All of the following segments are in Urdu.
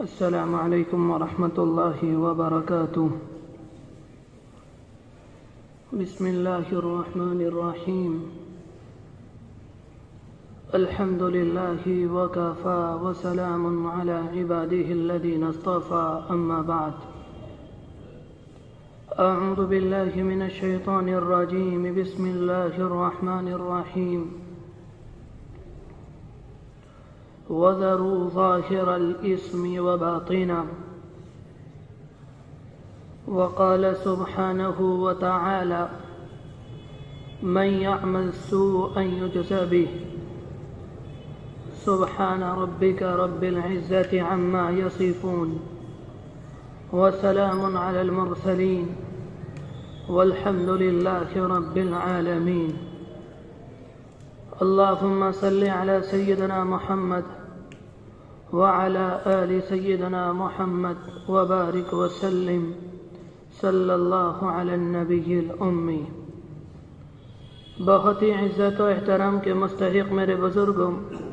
السلام علیکم ورحمۃ اللہ وبرکاتہ۔ بسم اللہ الرحمن الرحیم۔ الحمد للہ وکفی وسلام علی عباده الذین اصطفی، اما بعد۔ اعوذ باللہ من الشیطان الرجیم، بسم اللہ الرحمن الرحیم۔ وَذَرُوا ظَاهِرَ الْإِثْمِ وَبَاطِنَهُ، وقال سبحانه وتعالى من يعمل سوءا يجز به، سبحان ربك رب العزة عما يصفون، وسلام على المرسلين، والحمد لله رب العالمين۔ اللهم صل على سيدنا محمد وعلى آل سيدنا محمد وبارك وسلم، صلی اللہ علی النبی الأمی۔ بہت ہی عزت و احترام کے مستحق میرے بزرگوں،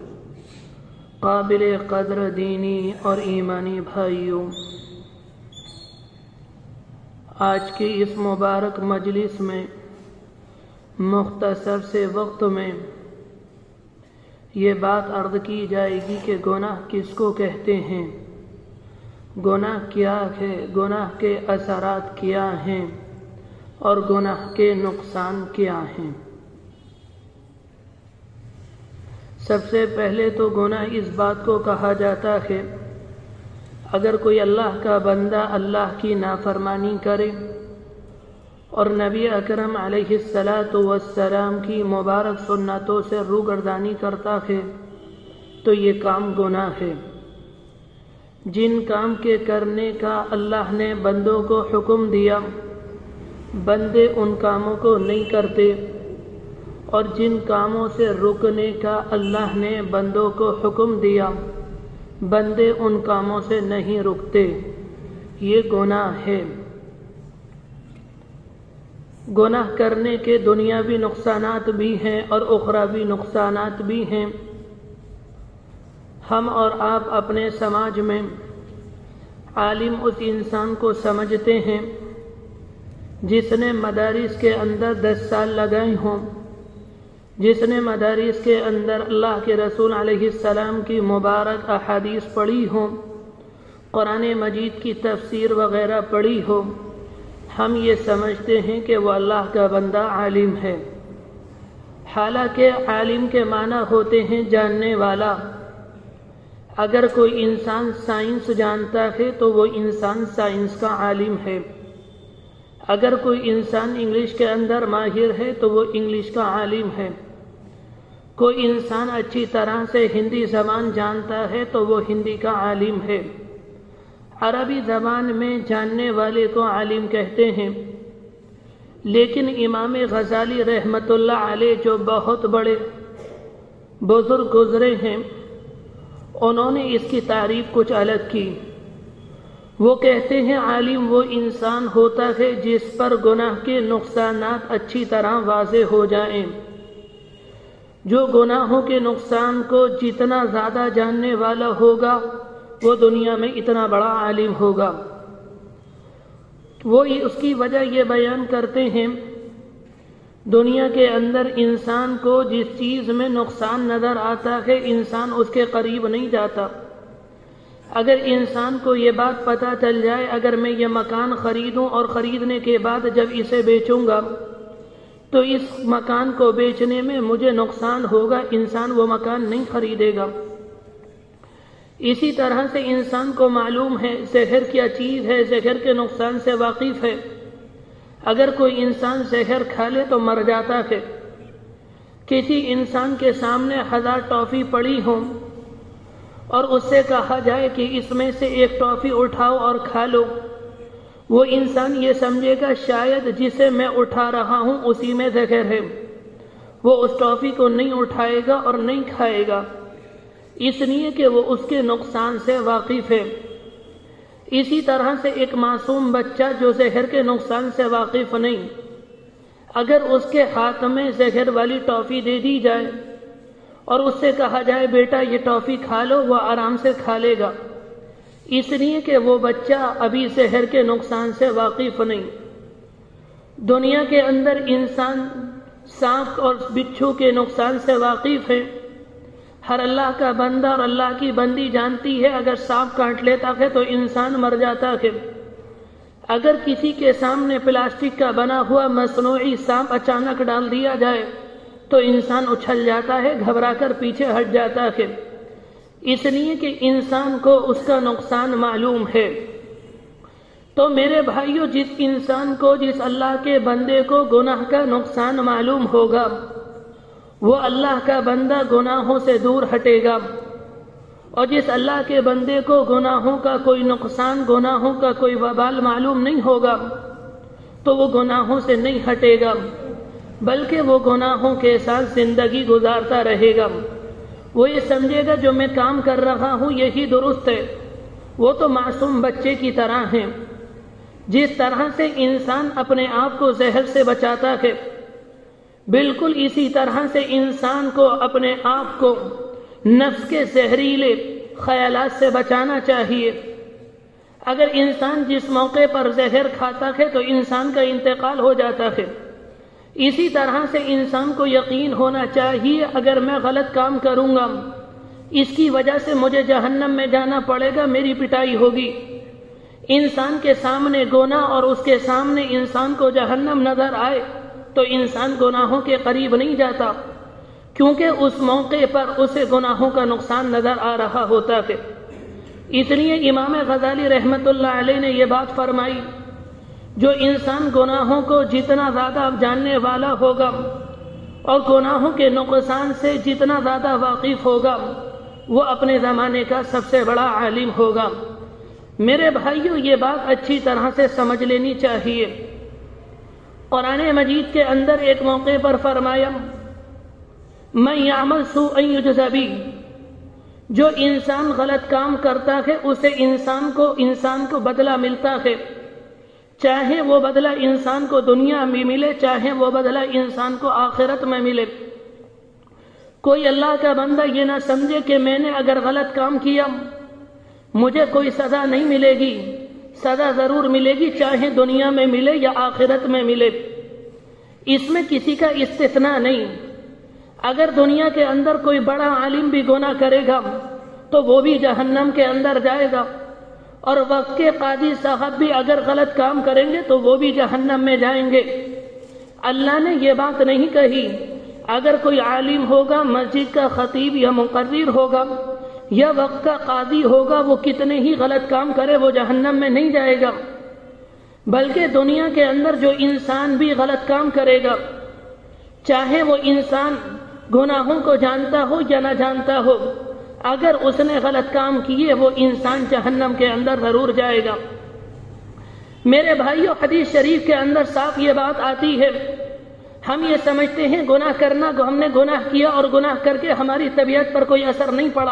قابل قدر دینی اور ایمانی بھائیوں، آج کی اس مبارک مجلس میں مختصر سے وقت میں یہ بات عرض کی جائے گی کہ گناہ کس کو کہتے ہیں، گناہ کیا ہے، گناہ کے اثرات کیا ہیں، اور گناہ کے نقصان کیا ہیں۔ سب سے پہلے تو گناہ اس بات کو کہا جاتا ہے اگر کوئی اللہ کا بندہ اللہ کی نافرمانی کرے اور نبی اکرم علیہ السلام کی مبارک سنتوں سے روگردانی کرتا ہے تو یہ کام گناہ ہے۔ جن کام کے کرنے کا اللہ نے بندوں کو حکم دیا بندے ان کاموں کو نہیں کرتے، اور جن کاموں سے رکنے کا اللہ نے بندوں کو حکم دیا بندے ان کاموں سے نہیں رکتے، یہ گناہ ہے۔ گناہ کرنے کے دنیاوی نقصانات بھی ہیں اور اخروی نقصانات بھی ہیں۔ ہم اور آپ اپنے سماج میں عالم اس انسان کو سمجھتے ہیں جس نے مدارس کے اندر 10 سال لگائے ہوں، جس نے مدارس کے اندر اللہ کے رسول علیہ السلام کی مبارک احادیث پڑھی ہوں، قرآن مجید کی تفسیر وغیرہ پڑھی ہو، ہم یہ سمجھتے ہیں کہ وہ اللہ کا بندہ عالم ہے۔ حالانکہ عالم کے معنی ہوتے ہیں جاننے والا۔ اگر کوئی انسان سائنس جانتا ہے تو وہ انسان سائنس کا عالم ہے۔ اگر کوئی انسان انگلش کے اندر ماہر ہے تو وہ انگلش کا عالم ہے۔ کوئی انسان اچھی طرح سے ہندی زبان جانتا ہے تو وہ ہندی کا عالم ہے۔ عربی زبان میں جاننے والے کو عالم کہتے ہیں، لیکن امام غزالی رحمۃ اللہ علیہ جو بہت بڑے بزرگ گزرے ہیں انہوں نے اس کی تعریف کچھ الگ کی۔ وہ کہتے ہیں عالم وہ انسان ہوتا ہے جس پر گناہ کے نقصانات اچھی طرح واضح ہو جائیں۔ جو گناہوں کے نقصان کو جتنا زیادہ جاننے والا ہوگا وہ دنیا میں اتنا بڑا عالم ہوگا۔ وہ اس کی وجہ یہ بیان کرتے ہیں دنیا کے اندر انسان کو جس چیز میں نقصان نظر آتا ہے انسان اس کے قریب نہیں جاتا۔ اگر انسان کو یہ بات پتہ چل جائے اگر میں یہ مکان خریدوں اور خریدنے کے بعد جب اسے بیچوں گا تو اس مکان کو بیچنے میں مجھے نقصان ہوگا، انسان وہ مکان نہیں خریدے گا۔ اسی طرح سے انسان کو معلوم ہے زہر کیا چیز ہے، زہر کے نقصان سے واقف ہے۔ اگر کوئی انسان زہر کھا لے تو مر جاتا ہے۔ کسی انسان کے سامنے 1000 ٹافی پڑی ہوں اور اس سے کہا جائے کہ اس میں سے ایک ٹافی اٹھاؤ اور کھا لو، وہ انسان یہ سمجھے گا شاید جسے میں اٹھا رہا ہوں اسی میں زہر ہے، وہ اس ٹافی کو نہیں اٹھائے گا اور نہیں کھائے گا، اس لیے کہ وہ اس کے نقصان سے واقف ہے۔ اسی طرح سے ایک معصوم بچہ جو زہر کے نقصان سے واقف نہیں، اگر اس کے ہاتھ میں زہر والی ٹافی دے دی جائے اور اس سے کہا جائے بیٹا یہ ٹافی کھا لو، وہ آرام سے کھا لے گا، اس لیے کہ وہ بچہ ابھی زہر کے نقصان سے واقف نہیں۔ دنیا کے اندر انسان سانپ اور بچھو کے نقصان سے واقف ہے۔ ہر اللہ کا بندہ اور اللہ کی بندی جانتی ہے اگر سانپ کاٹ لیتا ہے تو انسان مر جاتا ہے۔ اگر کسی کے سامنے پلاسٹک کا بنا ہوا مصنوعی سانپ اچانک ڈال دیا جائے تو انسان اچھل جاتا ہے، گھبرا کر پیچھے ہٹ جاتا ہے، اس لیے کہ انسان کو اس کا نقصان معلوم ہے۔ تو میرے بھائیو، جس اللہ کے بندے کو گناہ کا نقصان معلوم ہوگا وہ اللہ کا بندہ گناہوں سے دور ہٹے گا، اور جس اللہ کے بندے کو گناہوں کا کوئی نقصان، گناہوں کا کوئی وبال معلوم نہیں ہوگا تو وہ گناہوں سے نہیں ہٹے گا، بلکہ وہ گناہوں کے ساتھ زندگی گزارتا رہے گا۔ وہ یہ سمجھے گا جو میں کام کر رہا ہوں یہی درست ہے۔ وہ تو معصوم بچے کی طرح ہیں۔ جس طرح سے انسان اپنے آپ کو زہر سے بچاتا ہے، بالکل اسی طرح سے انسان کو اپنے آپ کو نفس کے زہریلے خیالات سے بچانا چاہیے۔ اگر انسان جس موقع پر زہر کھاتا ہے تو انسان کا انتقال ہو جاتا ہے۔ اسی طرح سے انسان کو یقین ہونا چاہیے اگر میں غلط کام کروں گا اس کی وجہ سے مجھے جہنم میں جانا پڑے گا، میری پٹائی ہوگی۔ انسان کے سامنے گناہ اور اس کے سامنے انسان کو جہنم نظر آئے تو انسان گناہوں کے قریب نہیں جاتا، کیونکہ اس موقع پر اسے گناہوں کا نقصان نظر آ رہا ہوتا ہے۔ اس لیے امام غزالی رحمت اللہ علیہ نے یہ بات فرمائی، جو انسان گناہوں کو جتنا زیادہ جاننے والا ہوگا اور گناہوں کے نقصان سے جتنا زیادہ واقف ہوگا وہ اپنے زمانے کا سب سے بڑا عالم ہوگا۔ میرے بھائیو، یہ بات اچھی طرح سے سمجھ لینی چاہیے۔ قرآن مجید کے اندر ایک موقع پر فرمایا، من یعمل سوءا یجز بہ، جو انسان غلط کام کرتا ہے اسے انسان کو بدلہ ملتا ہے، چاہے وہ بدلہ انسان کو دنیا میں ملے، چاہے وہ بدلہ انسان کو آخرت میں ملے۔ کوئی اللہ کا بندہ یہ نہ سمجھے کہ میں نے اگر غلط کام کیا مجھے کوئی سزا نہیں ملے گی، سزا ضرور ملے گی، چاہے دنیا میں ملے یا آخرت میں ملے۔ اس میں کسی کا استثناء نہیں۔ اگر دنیا کے اندر کوئی بڑا عالم بھی گناہ کرے گا تو وہ بھی جہنم کے اندر جائے گا، اور وقت کے قاضی صاحب بھی اگر غلط کام کریں گے تو وہ بھی جہنم میں جائیں گے۔ اللہ نے یہ بات نہیں کہی اگر کوئی عالم ہوگا، مسجد کا خطیب یا مقرر ہوگا یا وقت کا قاضی ہوگا، وہ کتنے ہی غلط کام کرے وہ جہنم میں نہیں جائے گا، بلکہ دنیا کے اندر جو انسان بھی غلط کام کرے گا، چاہے وہ انسان گناہوں کو جانتا ہو یا نہ جانتا ہو، اگر اس نے غلط کام کیے وہ انسان جہنم کے اندر ضرور جائے گا۔ میرے بھائیو، حدیث شریف کے اندر صاف یہ بات آتی ہے، ہم یہ سمجھتے ہیں گناہ کرنا، ہم نے گناہ کیا اور گناہ کر کے ہماری طبیعت پر کوئی اثر نہیں پڑا۔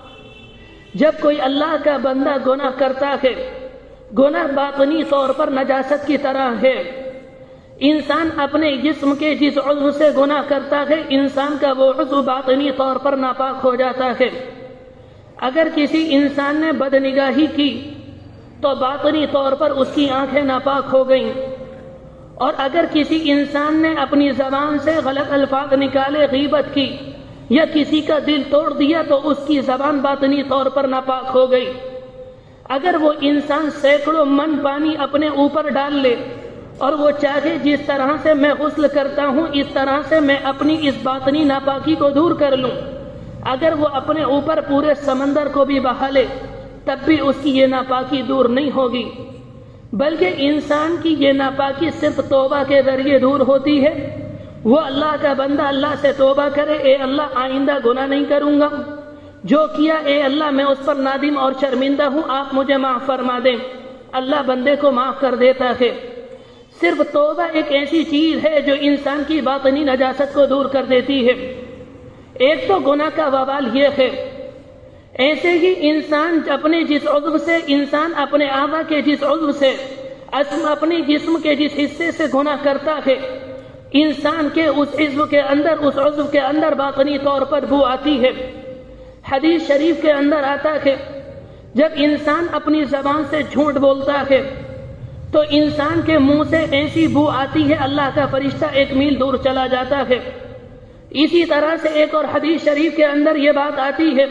جب کوئی اللہ کا بندہ گناہ کرتا ہے، گناہ باطنی طور پر نجاست کی طرح ہے۔ انسان اپنے جسم کے جس عضو سے گناہ کرتا ہے، انسان کا وہ عضو باطنی طور پر ناپاک ہو جاتا ہے۔ اگر کسی انسان نے بدنگاہی کی تو باطنی طور پر اس کی آنکھیں ناپاک ہو گئیں، اور اگر کسی انسان نے اپنی زبان سے غلط الفاظ نکالے، غیبت کی یا کسی کا دل توڑ دیا تو اس کی زبان باطنی طور پر ناپاک ہو گئی۔ اگر وہ انسان سینکڑوں من پانی اپنے اوپر ڈال لے اور وہ چاہے جس طرح سے میں غسل کرتا ہوں اس طرح سے میں اپنی اس باطنی ناپاکی کو دور کر لوں، اگر وہ اپنے اوپر پورے سمندر کو بھی بہا لے تب بھی اس کی یہ ناپاکی دور نہیں ہوگی، بلکہ انسان کی یہ ناپاکی صرف توبہ کے ذریعے دور ہوتی ہے۔ وہ اللہ کا بندہ اللہ سے توبہ کرے، اے اللہ آئندہ گناہ نہیں کروں گا، جو کیا اے اللہ میں اس پر نادم اور شرمندہ ہوں، آپ مجھے معاف فرما دیں۔ اللہ بندے کو معاف کر دیتا ہے۔ صرف توبہ ایک ایسی چیز ہے جو انسان کی باطنی نجاست کو دور کر دیتی ہے۔ ایک تو گناہ کا وبال یہ ہے، ایسے ہی انسان اپنے جس عضو سے، انسان اپنے اعضاء کے جس عضو سے، اپنے جسم کے جس حصے سے گناہ کرتا ہے، انسان کے اس عضو کے اندر باطنی طور پر بو آتی ہے۔ حدیث شریف کے اندر آتا ہے جب انسان اپنی زبان سے جھوٹ بولتا ہے تو انسان کے منہ سے ایسی بو آتی ہے اللہ کا فرشتہ 1 میل دور چلا جاتا ہے۔ اسی طرح سے ایک اور حدیث شریف کے اندر یہ بات آتی ہے،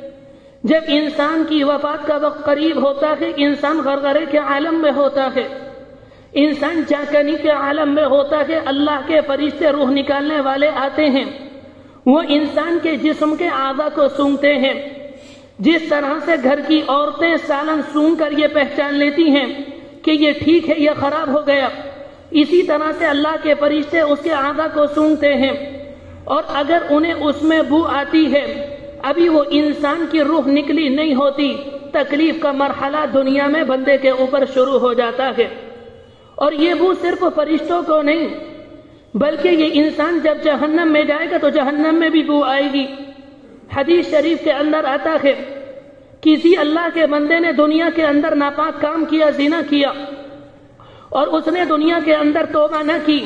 جب انسان کی وفات کا وقت قریب ہوتا ہے، انسان غرغرے کے عالم میں ہوتا ہے، انسان چاکنی کے عالم میں ہوتا ہے، اللہ کے فرشتے روح نکالنے والے آتے ہیں، وہ انسان کے جسم کے اعضاء کو سونگھتے ہیں، جس طرح سے گھر کی عورتیں سالن سونگھ کر یہ پہچان لیتی ہیں کہ یہ ٹھیک ہے، یہ خراب ہو گیا، اسی طرح سے اللہ کے فرشتے اس کے اعضاء کو سونگھتے ہیں، اور اگر انہیں اس میں بو آتی ہے، ابھی وہ انسان کی روح نکلی نہیں ہوتی، تکلیف کا مرحلہ دنیا میں بندے کے اوپر شروع ہو جاتا ہے۔ اور یہ بو صرف فرشتوں کو نہیں، بلکہ یہ انسان جب جہنم میں جائے گا تو جہنم میں بھی بو آئے گی۔ حدیث شریف کے اندر آتا ہے، کسی اللہ کے بندے نے دنیا کے اندر ناپاک کام کیا، زنا کیا، اور اس نے دنیا کے اندر توبہ نہ کی،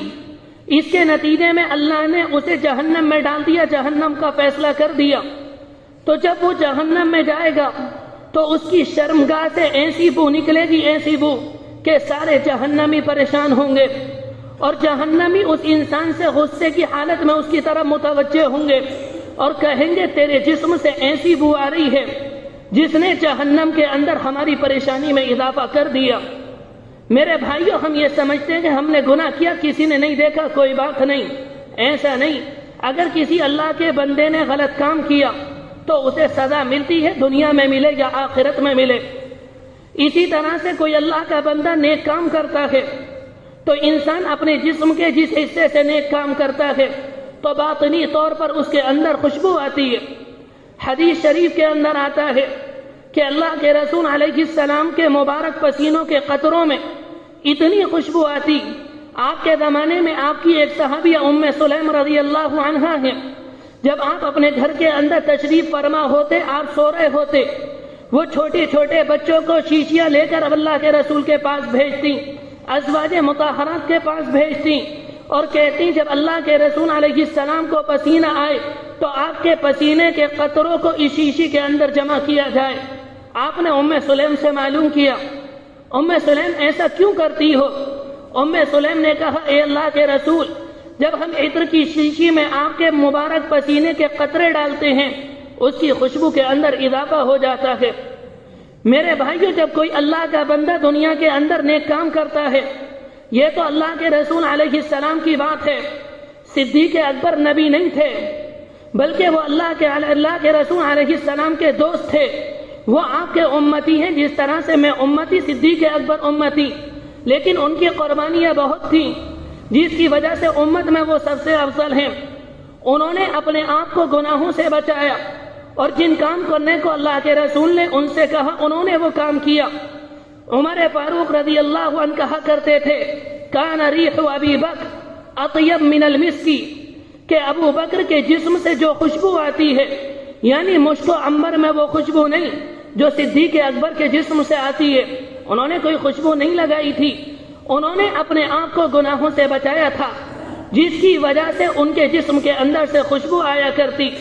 اس کے نتیجے میں اللہ نے اسے جہنم میں ڈال دیا، جہنم کا فیصلہ کر دیا۔ تو جب وہ جہنم میں جائے گا تو اس کی شرمگاہ سے ایسی بو نکلے گی، ایسی بو کہ سارے جہنمی پریشان ہوں گے، اور جہنمی اس انسان سے غصے کی حالت میں اس کی طرف متوجہ ہوں گے اور کہیں گے تیرے جسم سے ایسی بو آ رہی ہے جس نے جہنم کے اندر ہماری پریشانی میں اضافہ کر دیا۔ میرے بھائیوں، ہم یہ سمجھتے ہیں کہ ہم نے گناہ کیا، کسی نے نہیں دیکھا، کوئی بات نہیں، ایسا نہیں۔ اگر کسی اللہ کے بندے نے غلط کام کیا تو اسے سزا ملتی ہے، دنیا میں ملے یا آخرت میں ملے۔ اسی طرح سے کوئی اللہ کا بندہ نیک کام کرتا ہے تو انسان اپنے جسم کے جس حصے سے نیک کام کرتا ہے تو باطنی طور پر اس کے اندر خوشبو آتی ہے۔ حدیث شریف کے اندر آتا ہے کہ اللہ کے رسول علیہ السلام کے مبارک پسینوں کے قطروں میں اتنی خوشبو آتی، آپ کے زمانے میں آپ کی ایک صحابیہ ام سلیم رضی اللہ عنہا ہے، جب آپ اپنے گھر کے اندر تشریف فرما ہوتے، آپ سو رہے ہوتے، وہ چھوٹے چھوٹے بچوں کو شیشیاں لے کر اللہ کے رسول کے پاس بھیجتی، ازواج مطہرات کے پاس بھیجتی اور کہتی جب اللہ کے رسول علیہ السلام کو پسینہ آئے تو آپ کے پسینے کے قطروں کو اس شیشی کے اندر جمع کیا جائے۔ آپ نے ام سلیم سے معلوم کیا، ام سلیم ایسا کیوں کرتی ہو؟ ام سلیم نے کہا اے اللہ کے رسول، جب ہم عطر کی شیشی میں آپ کے مبارک پسینے کے قطرے ڈالتے ہیں اس کی خوشبو کے اندر اضافہ ہو جاتا ہے۔ میرے بھائیوں، جب کوئی اللہ کا بندہ دنیا کے اندر نیک کام کرتا ہے، یہ تو اللہ کے رسول علیہ السلام کی بات ہے، صدیق اکبر نبی نہیں تھے بلکہ وہ اللہ کے رسول علیہ السلام کے دوست تھے، وہ آپ کے امتی ہیں جس طرح سے میں امتی، صدیق اکبر امتی، لیکن ان کی قربانیاں بہت تھیں جس کی وجہ سے امت میں وہ سب سے افضل ہیں۔ انہوں نے اپنے آپ کو گناہوں سے بچایا، اور جن کام کرنے کو اللہ کے رسول نے ان سے کہا انہوں نے وہ کام کیا۔ عمر فاروق رضی اللہ عنہ کہا کرتے تھے کان ریح ابی بکر اطیب من المسک، کہ ابو بکر کے جسم سے جو خوشبو آتی ہے، یعنی مشک و عنبر میں وہ خوشبو نہیں جو صدیق اکبر کے جسم سے آتی ہے، انہوں نے کوئی خوشبو نہیں لگائی تھی، انہوں نے اپنے آپ کو گناہوں سے بچایا تھا جس کی وجہ سے ان کے جسم کے اندر سے خوشبو آیا کرتی۔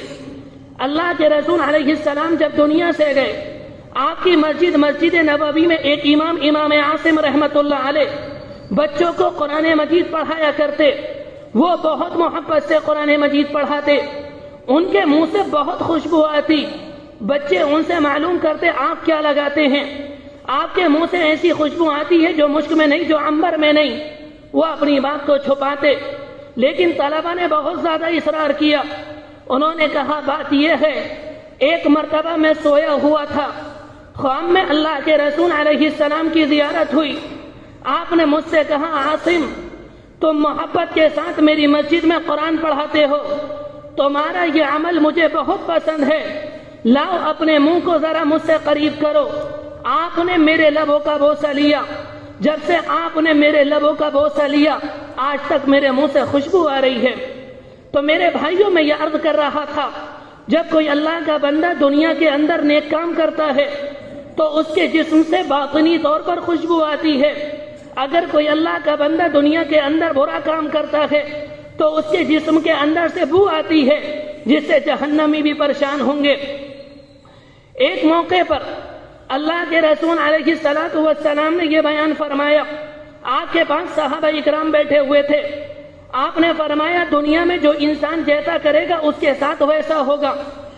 اللہ کے رسول علیہ السلام جب دنیا سے گئے، آپ کی مسجد نبوی میں ایک امام عاصم رحمت اللہ علیہ بچوں کو قرآن مجید پڑھایا کرتے، وہ بہت محبت سے قرآن مجید پڑھاتے، ان کے منہ سے بہت خوشبو آتی، بچے ان سے معلوم کرتے آپ کیا لگاتے ہیں، آپ کے منہ سے ایسی خوشبو آتی ہے جو مشک میں نہیں، جو عنبر میں نہیں، وہ اپنی بات کو چھپاتے، لیکن طلبہ نے بہت زیادہ اصرار کیا، انہوں نے کہا بات یہ ہے، ایک مرتبہ میں سویا ہوا تھا، خواب میں اللہ کے رسول علیہ السلام کی زیارت ہوئی، آپ نے مجھ سے کہا عاصم تم محبت کے ساتھ میری مسجد میں قرآن پڑھاتے ہو، تمہارا یہ عمل مجھے بہت پسند ہے، لاؤ اپنے منہ کو ذرا مجھ سے قریب کرو۔ آپ نے میرے لبوں کا بوسہ لیا، جب سے آپ نے میرے لبوں کا بوسہ لیا آج تک میرے منہ سے خوشبو آ رہی ہے۔ تو میرے بھائیوں، میں یہ عرض کر رہا تھا، جب کوئی اللہ کا بندہ دنیا کے اندر نیک کام کرتا ہے تو اس کے جسم سے باطنی طور پر خوشبو آتی ہے، اگر کوئی اللہ کا بندہ دنیا کے اندر برا کام کرتا ہے تو اس کے جسم کے اندر سے بو آتی ہے جس سے جہنمی بھی پریشان ہوں گے۔ ایک موقع پر اللہ کے رسول علیہ السلام نے یہ بیان فرمایا، آپ کے پاس صحابہ اکرام بیٹھے ہوئے تھے، آپ نے فرمایا دنیا میں جو انسان جیسا کرے گا اس کے ساتھ ویسا ہوگا۔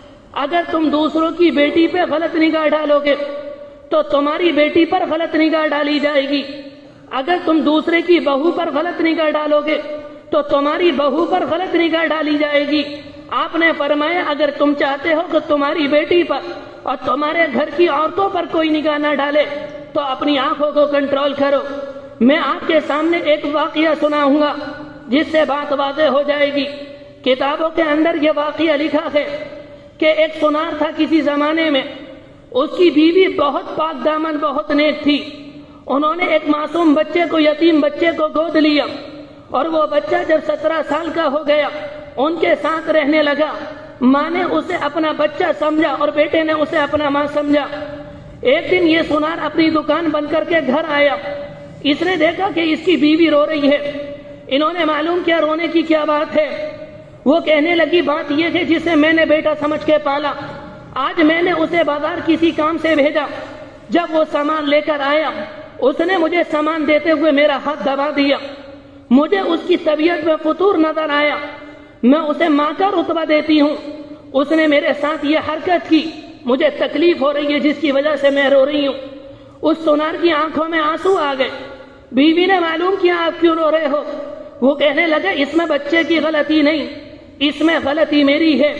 اگر تم دوسروں کی بیٹی پہ غلط نگاہ ڈالو گے تو تمہاری بیٹی پر غلط نگاہ ڈالی جائے گی، اگر تم دوسرے کی بہو پر غلط نگاہ ڈالو گے تو تمہاری بہو پر غلط نگاہ ڈالی جائے گی۔ آپ نے فرمایا اگر تم چاہتے ہو کہ تمہاری بیٹی پر اور تمہارے گھر کی عورتوں پر کوئی نگاہ نہ ڈالے تو اپنی آنکھوں کو کنٹرول کرو۔ میں آپ کے سامنے ایک واقعہ سناؤں گا جس سے بات واضح ہو جائے گی۔ کتابوں کے اندر یہ واقعہ لکھا ہے کہ ایک سونار تھا کسی زمانے میں، اس کی بیوی بہت پاک دامن، بہت نیک تھی۔ انہوں نے ایک معصوم بچے کو، یتیم بچے کو گود لیا، اور وہ بچہ جب 17 سال کا ہو گیا ان کے ساتھ رہنے لگا۔ ماں نے اسے اپنا بچہ سمجھا اور بیٹے نے اسے اپنا ماں سمجھا۔ ایک دن یہ سونار اپنی دکان بند کر کے گھر آیا، اس نے دیکھا کہ اس کی بیوی رو رہی ہے۔ انہوں نے معلوم کیا رونے کی کیا بات ہے۔ وہ کہنے لگی بات یہ ہے جسے میں نے بیٹا سمجھ کے پالا، آج میں نے اسے بازار کسی کام سے بھیجا، جب وہ سامان لے کر آیا اس نے مجھے سامان دیتے ہوئے میرا ہاتھ دبا دیا، مجھے اس کی طبیعت میں فطور نظر آیا، میں اسے ماں کا رتبہ دیتی ہوں، اس نے میرے ساتھ یہ حرکت کی، مجھے تکلیف ہو رہی ہے جس کی وجہ سے میں رو رہی ہوں۔ اس سونار کی آنکھوں میں آنسو آ گئے۔ بیوی نے معلوم کیا آپ کیوں رو رہے ہو؟ وہ کہنے لگے اس میں بچے کی غلطی نہیں، اس میں غلطی میری ہے۔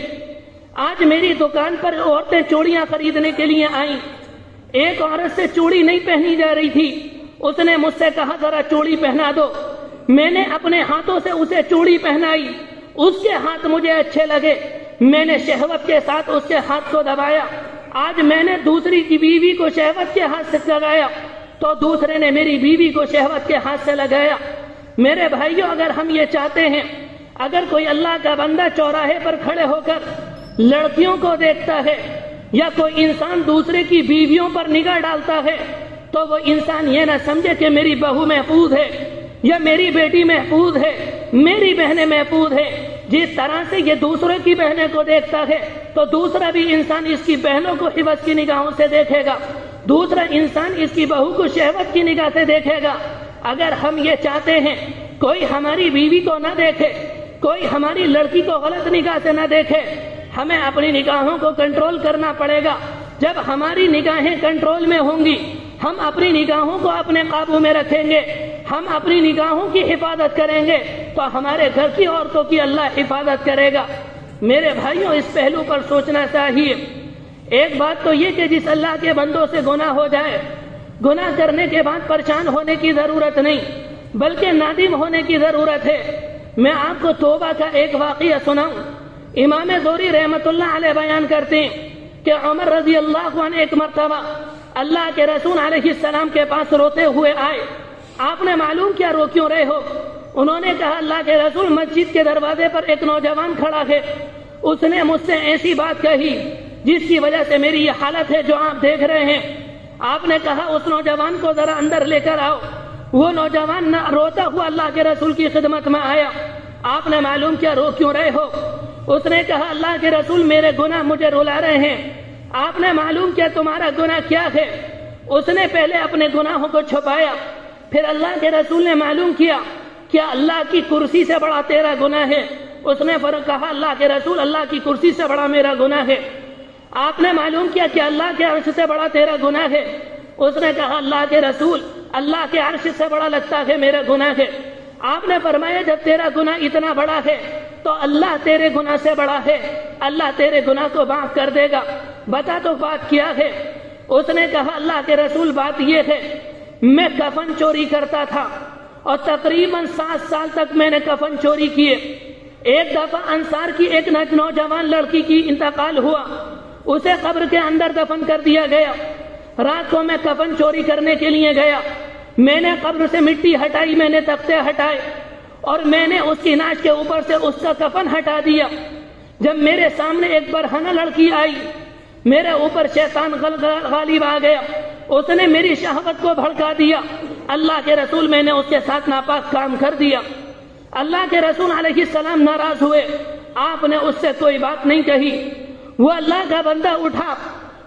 آج میری دکان پر عورتیں چوڑیاں خریدنے کے لیے آئیں، ایک عورت سے چوڑی نہیں پہنی جا رہی تھی، اس نے مجھ سے کہا ذرا چوڑی پہنا دو، میں نے اپنے ہاتھوں سے اسے چوڑی پہنائی، اس کے ہاتھ مجھے اچھے لگے، میں نے شہوت کے ساتھ اس کے ہاتھ کو دبایا۔ آج میں نے دوسری کی بیوی کو شہوت کے ہاتھ سے لگایا تو دوسرے نے میری بیوی کو شہوت کے ہاتھ سے لگایا۔ میرے بھائیوں، اگر ہم یہ چاہتے ہیں، اگر کوئی اللہ کا بندہ چوراہے پر کھڑے ہو کر لڑکیوں کو دیکھتا ہے یا کوئی انسان دوسرے کی بیویوں پر نگاہ ڈالتا ہے تو وہ انسان یہ نہ سمجھے کہ میری بہو محفوظ ہے یا میری بیٹی محفوظ ہے، میری بہنیں محفوظ ہے۔ جس طرح سے یہ دوسرے کی بہنیں کو دیکھتا ہے تو دوسرا بھی انسان اس کی بہنوں کو حوث کی نگاہوں سے دیکھے گا، دوسرا انسان اس کی بہو کو شہوت کی نگاہ سے دیکھے گا۔ اگر ہم یہ چاہتے ہیں کوئی ہماری بیوی کو نہ دیکھے، کوئی ہماری لڑکی کو غلط نگاہ سے نہ دیکھے، ہمیں اپنی نگاہوں کو کنٹرول کرنا پڑے گا۔ جب ہماری نگاہیں کنٹرول میں ہوں گی، ہم اپنی نگاہوں کو اپنے قابو میں رکھیں گے، ہم اپنی نگاہوں کی حفاظت کریں گے تو ہمارے گھر کی عورتوں کی اللہ حفاظت کرے گا۔ میرے بھائیوں، اس پہلو پر سوچنا چاہیے۔ ایک بات تو یہ کہ جس اللہ کے بندوں سے گناہ ہو جائے، گناہ کرنے کے بعد پریشان ہونے کی ضرورت نہیں بلکہ نادم ہونے کی ضرورت ہے۔ میں آپ کو توبہ کا ایک واقعہ سناؤں۔ امام زہری رحمت اللہ علیہ بیان کرتے ہیں کہ عمر رضی اللہ عنہ ایک مرتبہ اللہ کے رسول علیہ السلام کے پاس روتے ہوئے آئے۔ آپ نے معلوم کیا رو کیوں رہے ہو؟ انہوں نے کہا اللہ کے رسول، مسجد کے دروازے پر ایک نوجوان کھڑا ہے، اس نے مجھ سے ایسی بات کہی جس کی وجہ سے میری یہ حالت ہے جو آپ دیکھ رہے ہیں۔ آپ نے کہا اس نوجوان کو ذرا اندر لے کر آؤ۔ وہ نوجوان نہ روتا ہوا اللہ کے رسول کی خدمت میں آیا۔ آپ نے معلوم کیا رو کیوں رہے ہو؟ اس نے کہا اللہ کے رسول، میرے گناہ مجھے رلا رہے ہیں۔ آپ نے معلوم کیا تمہارا گناہ کیا ہے؟ اس نے پہلے اپنے گناہوں کو چھپایا، پھر اللہ کے رسول نے معلوم کیا کیا اللہ کی کرسی سے بڑا تیرا گناہ ہے؟ اس نے کہا اللہ کے رسول، اللہ کی کرسی سے بڑا میرا گناہ ہے۔ آپ نے معلوم کیا کہ اللہ کے عرش سے بڑا تیرا گناہ ہے؟ اس نے کہا اللہ کے رسول، اللہ کے عرش سے بڑا لگتا ہے میرا گناہ ہے۔ آپ نے فرمایا جب تیرا گناہ اتنا بڑا ہے تو اللہ تیرے گناہ سے بڑا ہے، اللہ تیرے گناہ کو معاف کر دے گا، بتا تو بات کیا ہے؟ اس نے کہا اللہ کے رسول، بات یہ ہے میں کفن چوری کرتا تھا اور تقریباً 7 سال تک میں نے کفن چوری کیے۔ ایک دفعہ انصار کی ایک نوجوان لڑکی کی انتقال ہوا، اسے قبر کے اندر دفن کر دیا گیا۔ رات کو میں کفن چوری کرنے کے لیے گیا، میں نے قبر سے مٹی ہٹائی، میں نے تختے ہٹائے اور میں نے اس کی ناش کے اوپر سے اس کا کفن ہٹا دیا۔ جب میرے سامنے ایک برہنہ لڑکی آئی، میرے اوپر شیطان غالب آ گیا، اس نے میری شہوت کو بھڑکا دیا۔ اللہ کے رسول، میں نے اس کے ساتھ ناپاک کام کر دیا۔ اللہ کے رسول علیہ السلام ناراض ہوئے، آپ نے اس سے کوئی بات نہیں کہی۔ وہ اللہ کا بندہ اٹھا،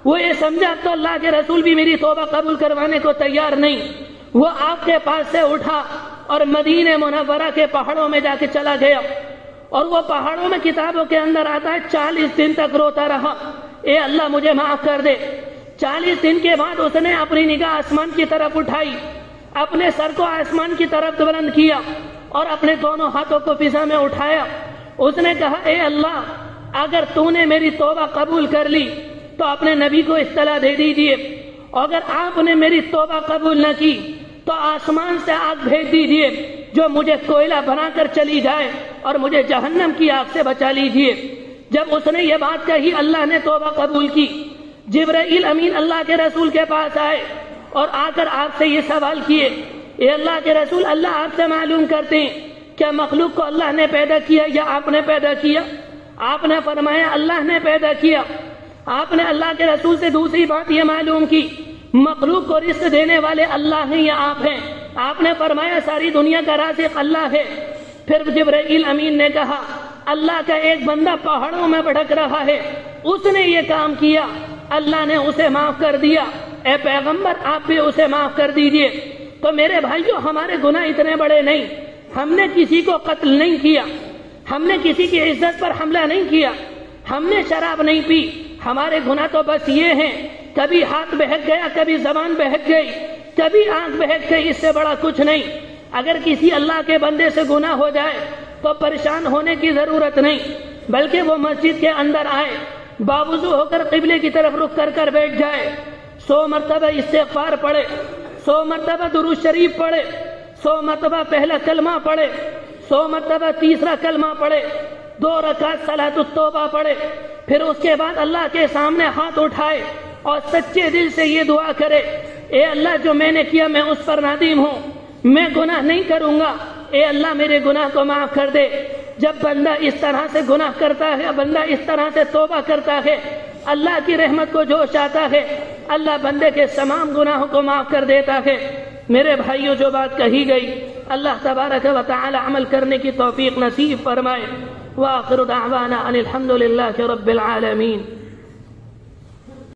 وہ یہ سمجھا تو اللہ کے رسول بھی میری توبہ قبول کروانے کو تیار نہیں. وہ آپ کے پاس سے اٹھا اور مدینہ منورہ کے پہاڑوں میں جا کے چلا گیا. اور وہ پہاڑوں میں کتابوں کے اندر آتا ہے 40 دن تک روتا رہا, اے اللہ مجھے معاف کر دے. 40 دن کے بعد اس نے اپنی نگاہ آسمان کی طرف اٹھائی, اپنے سر کو آسمان کی طرف بلند کیا اور اپنے دونوں ہاتھوں کو فضا میں اٹھایا. اس نے کہا اے اللہ, اگر تو نے میری توبہ قبول کر لی تو اپنے نبی کو اطلاع دے دیجئے, اگر آپ نے میری توبہ قبول نہ کی تو آسمان سے آگ بھیج دیجئے جو مجھے کوئلہ بنا کر چلی جائے اور مجھے جہنم کی آگ سے بچا لیجئے. جب اس نے یہ بات کہی اللہ نے توبہ قبول کی. جبرائیل امین اللہ کے رسول کے پاس آئے اور آ کر آپ سے یہ سوال کیے, اے اللہ کے رسول, اللہ آپ سے معلوم کرتے ہیں کیا مخلوق کو اللہ نے پیدا کیا یا آپ نے پیدا کیا؟ آپ نے فرمایا اللہ نے پیدا کیا. آپ نے اللہ کے رسول سے دوسری بات یہ معلوم کی, مخلوق کو رزق دینے والے اللہ ہیں یا آپ ہیں؟ آپ نے فرمایا ساری دنیا کا رازق اللہ ہے. پھر جبرائیل امین نے کہا اللہ کا ایک بندہ پہاڑوں میں بھٹک رہا ہے, اس نے یہ کام کیا, اللہ نے اسے معاف کر دیا, اے پیغمبر آپ بھی اسے معاف کر دیجئے. تو میرے بھائیوں, ہمارے گناہ اتنے بڑے نہیں. ہم نے کسی کو قتل نہیں کیا, ہم نے کسی کی عزت پر حملہ نہیں کیا, ہم نے شراب نہیں پی. ہمارے گناہ تو بس یہ ہیں, کبھی ہاتھ بہک گیا, کبھی زبان بہک گئی, کبھی آنکھ بہک گئی, اس سے بڑا کچھ نہیں. اگر کسی اللہ کے بندے سے گناہ ہو جائے تو پریشان ہونے کی ضرورت نہیں, بلکہ وہ مسجد کے اندر آئے, باوضو ہو کر قبلے کی طرف رخ کر بیٹھ جائے, 100 مرتبہ استغفار پڑھے, 100 مرتبہ درود شریف پڑھے, 100 مرتبہ پہلا کلمہ پڑھے, 100 مرتبہ تیسرا کلمہ پڑھے, 2 رکعت صلاۃ التوبہ پڑھے. پھر اس کے بعد اللہ کے سامنے ہاتھ اٹھائے اور سچے دل سے یہ دعا کرے, اے اللہ جو میں نے کیا میں اس پر نادم ہوں, میں گناہ نہیں کروں گا, اے اللہ میرے گناہ کو معاف کر دے. جب بندہ اس طرح سے گناہ کرتا ہے, بندہ اس طرح سے توبہ کرتا ہے, اللہ کی رحمت کو جوش آتا ہے, اللہ بندے کے تمام گناہوں کو معاف کر دیتا ہے. میرے بھائیوں, جو بات کہی گئی اللہ تبارک و تعالی عمل کرنے کی توفیق نصیب فرمائے. وآخر دعوانا ان الحمد للہ رب العالمین.